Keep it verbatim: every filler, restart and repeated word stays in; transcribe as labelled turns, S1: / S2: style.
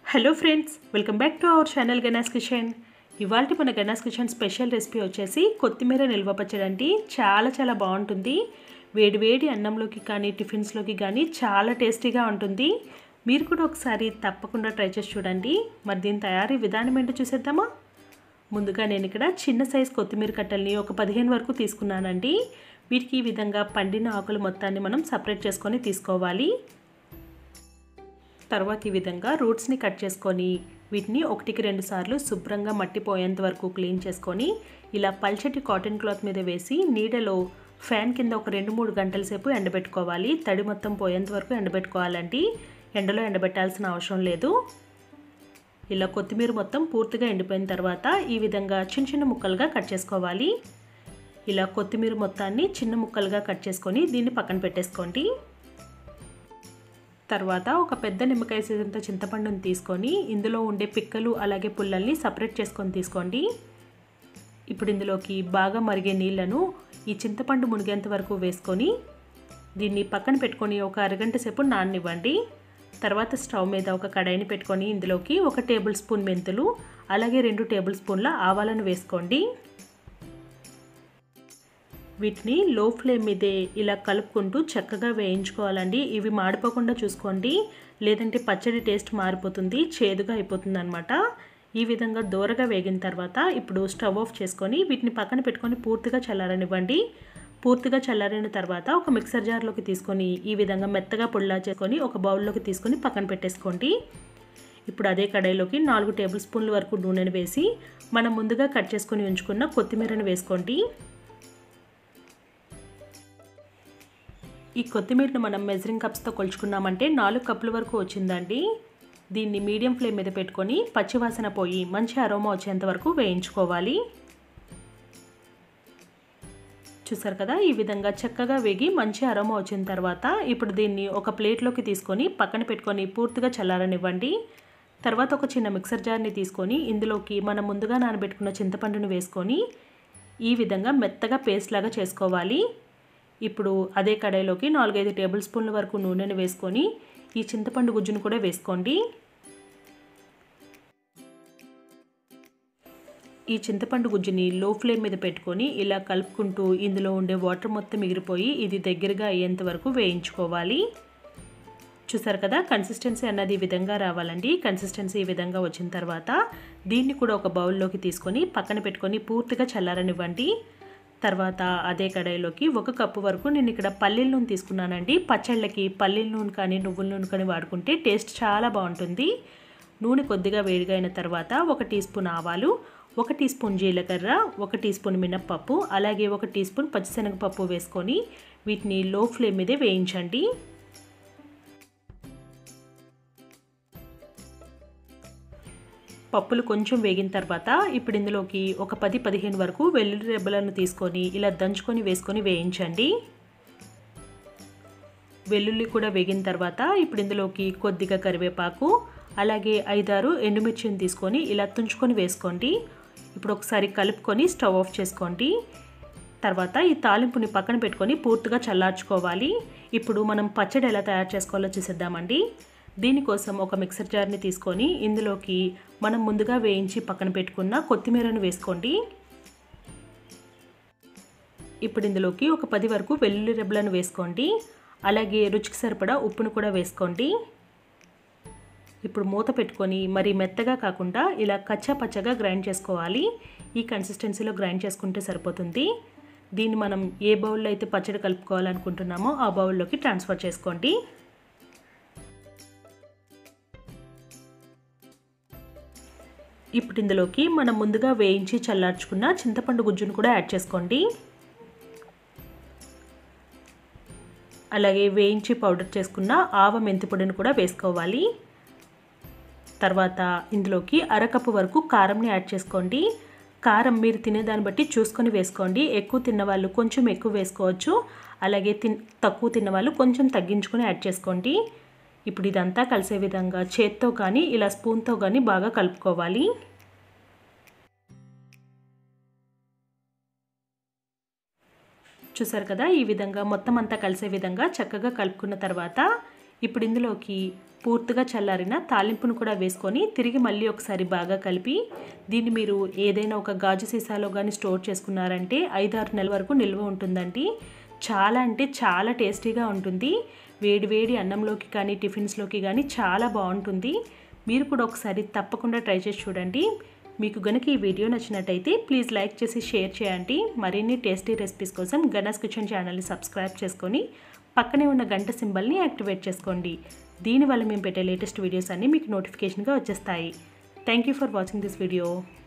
S1: Hello friends, welcome back to our channel Gana's kitchen. ఇవాళ మన గణాస్ kitchen special recipe వచ్చేసి కొత్తిమీర నిల్వ పచ్చడి అండి. చాలా చాలా బాగుంటుంది. వేడి వేడి అన్నంలోకి కానీ టిఫిన్స్లోకి కానీ చాలా టేస్టీగా ఉంటుంది. మీరు కూడా ఒకసారి తప్పకుండా ట్రై చేసి చూడండి. మరి దీని తయారీ విధానం ఏంటో చూసేద్దామా? ముందుగా నేను ఇక్కడ చిన్న సైజ్ కొత్తిమీర కట్టల్ని ఒక పదిహేను వరకు తీసుకున్నానండి. వీటికి ఈ విధంగా పండిన ఆకులు మొత్తాన్ని మనం సపరేట్ చేసుకొని తీసుకోవాలి. తర్వాత ఈ విధంగా రూట్స్ని కట్ చేసుకొని వీటిని ఒకటికి రెండు సార్లు శుభ్రంగా మట్టిపోయేంత వరకు క్లీన్ చేసుకొని ఇలా పల్చటి కాటన్ క్లాత్ మీద వేసి నీడలో ఫ్యాన్ కింద ఒక రెండు మూడు గంటల సేపు ఎండబెట్టుకోవాలి. తడి మొత్తం పోయేంత వరకు ఎండబెట్టుకోవాలండి. ఎండలో ఎండబెట్టాల్సిన అవసరం లేదు. ఇలా కొత్తిమీర మొత్తం పూర్తిగా ఎండిపోయిన తర్వాత ఈ విధంగా చిన్న చిన్న ముక్కలుగా కట్ చేసుకోవాలి. ఇలా కొత్తిమీర మొత్తాన్ని చిన్న ముక్కలుగా కట్ చేసుకొని దీన్ని పక్కన పెట్టేసుకోండి. తర్వాత ఒక పెద్ద నిమ్మకాయ సైజంత చింతపండుని తీసుకొని ఇందులో ఉండే పిక్కలు అలాగే పుల్లల్ని సపరేట్ చేసుకొని తీసుకోండి. ఇప్పుడు ఇందులోకి బాగా మరిగే నీళ్లను ఈ చింతపండు మునిగేంత వరకు వేసుకొని దీన్ని పక్కన పెట్టుకొని ఒక అరగంట సేపు నాననివ్వండి. తర్వాత స్టవ్ మీద ఒక కడాయిని పెట్టుకొని ఇందులోకి ఒక టేబుల్ స్పూన్ మెంతులు అలాగే రెండు టేబుల్ స్పూన్ల ఆవాలను వేసుకోండి. వీటిని లో ఫ్లేమ్ మీదే ఇలా కలుపుకుంటూ చక్కగా వేయించుకోవాలండి. ఇవి మాడిపోకుండా చూసుకోండి, లేదంటే పచ్చడి టేస్ట్ మారిపోతుంది, చేదుగా అయిపోతుంది అనమాట. ఈ విధంగా దూరగా వేగిన తర్వాత ఇప్పుడు స్టవ్ ఆఫ్ చేసుకొని వీటిని పక్కన పెట్టుకొని పూర్తిగా చల్లారనివ్వండి. పూర్తిగా చల్లారిన తర్వాత ఒక మిక్సర్ జార్లోకి తీసుకొని ఈ విధంగా మెత్తగా పొడిలా చేసుకొని ఒక బౌల్లోకి తీసుకొని పక్కన పెట్టేసుకోండి. ఇప్పుడు అదే కడాయిలోకి నాలుగు టేబుల్ స్పూన్ల వరకు నూనెను వేసి మనం ముందుగా కట్ చేసుకొని ఉంచుకున్న కొత్తిమీరను వేసుకోండి. ఈ కొత్తిమీరను మనం మెజరింగ్ కప్స్తో కొలుచుకున్నామంటే నాలుగు కప్పుల వరకు వచ్చిందండి. దీన్ని మీడియం ఫ్లేమ్ మీద పెట్టుకొని పచ్చివాసన పోయి మంచి అరోమా వచ్చేంత వరకు వేయించుకోవాలి. చూసారు కదా, ఈ విధంగా చక్కగా వేగి మంచి అరోమా వచ్చిన తర్వాత ఇప్పుడు దీన్ని ఒక ప్లేట్లోకి తీసుకొని పక్కన పెట్టుకొని పూర్తిగా చల్లారనివ్వండి. తర్వాత ఒక చిన్న మిక్సర్ జార్ని తీసుకొని ఇందులోకి మనం ముందుగా నానబెట్టుకున్న చింతపండును వేసుకొని ఈ విధంగా మెత్తగా పేస్ట్ లాగా చేసుకోవాలి. ఇప్పుడు అదే కడాయిలోకి నాలుగైదు టేబుల్ స్పూన్ల వరకు నూనెను వేసుకొని ఈ చింతపండు గుజ్జును కూడా వేసుకోండి. ఈ చింతపండు గుజ్జుని లో ఫ్లేమ్ మీద పెట్టుకొని ఇలా కలుపుకుంటూ ఇందులో ఉండే వాటర్ మొత్తం ఎగిరిపోయి ఇది దగ్గరగా అయ్యేంత వరకు వేయించుకోవాలి. చూసారు కదా, కన్సిస్టెన్సీ అన్నది ఈ విధంగా రావాలండి. కన్సిస్టెన్సీ ఈ విధంగా వచ్చిన తర్వాత దీన్ని కూడా ఒక బౌల్లోకి తీసుకొని పక్కన పెట్టుకొని పూర్తిగా చల్లారనివ్వండి. తర్వాత అదే కడాయిలోకి ఒక కప్పు వరకు నేను ఇక్కడ పల్లీల నూనె తీసుకున్నానండి. పచ్చళ్ళకి పల్లీల నూనె కానీ నువ్వుల నూనె కానీ వాడుకుంటే టేస్ట్ చాలా బాగుంటుంది. నూనె కొద్దిగా వేడిగా అయిన తర్వాత ఒక టీ స్పూన్ ఆవాలు, ఒక టీ స్పూన్ జీలకర్ర, ఒక టీ స్పూన్ మినప్పప్పు అలాగే ఒక టీ స్పూన్ పచ్చిశనగపప్పు వేసుకొని వీటిని లో ఫ్లేమ్ మీదే వేయించండి. పప్పులు కొంచెం వేగిన తర్వాత ఇప్పుడు ఇందులోకి ఒక పది పదిహేను వరకు వెల్లుల్లి రెబ్బలను తీసుకొని ఇలా దంచుకొని వేసుకొని వేయించండి. వెల్లుల్లి కూడా వేగిన తర్వాత ఇప్పుడు ఇందులోకి కొద్దిగా కరివేపాకు అలాగే ఐదారు ఎండుమిర్చిని తీసుకొని ఇలా తుంచుకొని వేసుకోండి. ఇప్పుడు ఒకసారి కలుపుకొని స్టవ్ ఆఫ్ చేసుకోండి. తర్వాత ఈ తాలింపుని పక్కన పెట్టుకొని పూర్తిగా చల్లార్చుకోవాలి. ఇప్పుడు మనం పచ్చడి ఎలా తయారు చేసుకోవాలో చూసేద్దామండి. దీనికోసం ఒక మిక్సర్ జార్ని తీసుకొని ఇందులోకి మనం ముందుగా వేయించి పక్కన పెట్టుకున్న కొత్తిమీరను వేసుకోండి. ఇప్పుడు ఇందులోకి ఒక పది వరకు వెల్లుల్లి రెబ్బలను వేసుకోండి. అలాగే రుచికి సరిపడా ఉప్పును కూడా వేసుకోండి. ఇప్పుడు మూత పెట్టుకొని మరి మెత్తగా కాకుండా ఇలా కచ్చా పచ్చగా గ్రైండ్ చేసుకోవాలి. ఈ కన్సిస్టెన్సీలో గ్రైండ్ చేసుకుంటే సరిపోతుంది. దీన్ని మనం ఏ బౌల్లో అయితే పచ్చడి కలుపుకోవాలనుకుంటున్నామో ఆ బౌల్లోకి ట్రాన్స్ఫర్ చేసుకోండి. ఇప్పుడు ఇందులోకి మనం ముందుగా వేయించి చల్లార్చుకున్న చింతపండు గుజ్జును కూడా యాడ్ చేసుకోండి. అలాగే వేయించి పౌడర్ చేసుకున్న ఆవ మెంతి పొడిని కూడా వేసుకోవాలి. తర్వాత ఇందులోకి అరకప్పు వరకు కారంని యాడ్ చేసుకోండి. కారం మీరు తినేదాన్ని బట్టి చూసుకొని వేసుకోండి. ఎక్కువ తిన్నవాళ్ళు కొంచెం ఎక్కువ వేసుకోవచ్చు, అలాగే తిన్ తక్కువ తిన్నవాళ్ళు కొంచెం తగ్గించుకొని యాడ్ చేసుకోండి. ఇప్పుడు ఇదంతా కలిసే విధంగా చేత్తో కానీ ఇలా స్పూన్తో కానీ బాగా కలుపుకోవాలి. చూసారు కదా, ఈ విధంగా మొత్తం అంతా కలిసే విధంగా చక్కగా కలుపుకున్న తర్వాత ఇప్పుడు ఇందులోకి పూర్తిగా చల్లారిన తాలింపును కూడా వేసుకొని తిరిగి మళ్ళీ ఒకసారి బాగా కలిపి దీన్ని మీరు ఏదైనా ఒక గాజు సీసాలో కానీ స్టోర్ చేసుకున్నారంటే ఐదారు నెలల వరకు నిల్వ ఉంటుందండి. చాలా అంటే చాలా టేస్టీగా ఉంటుంది. వేడి వేడి అన్నంలోకి కానీ టిఫిన్స్లోకి కానీ చాలా బాగుంటుంది. మీరు కూడా ఒకసారి తప్పకుండా ట్రై చేసి చూడండి. మీకు గనుక ఈ వీడియో నచ్చినట్టయితే ప్లీజ్ లైక్ చేసి షేర్ చేయండి. మరిన్ని టేస్టీ రెసిపీస్ కోసం గణాస్ కిచెన్ ఛానల్ని సబ్స్క్రైబ్ చేసుకొని పక్కనే ఉన్న గంట సింబల్ని యాక్టివేట్ చేసుకోండి. దీనివల్ల మేము పెట్టే లేటెస్ట్ వీడియోస్ అన్నీ మీకు నోటిఫికేషన్గా వచ్చేస్తాయి. Thank you for watching this video.